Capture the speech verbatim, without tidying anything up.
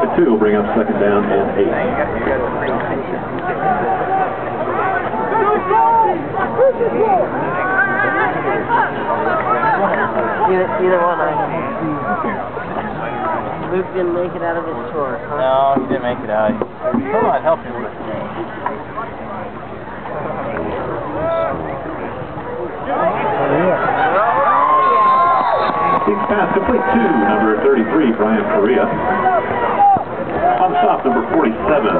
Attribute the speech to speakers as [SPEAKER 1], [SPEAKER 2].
[SPEAKER 1] and two will bring up second down and eight.
[SPEAKER 2] Either, either one, I Luke didn't make it out of his chores, huh?
[SPEAKER 3] No, he didn't make it out. Come on, help him with it.
[SPEAKER 1] Big pass complete to number thirty-three, Brian Kariya. On stop, number forty-seven,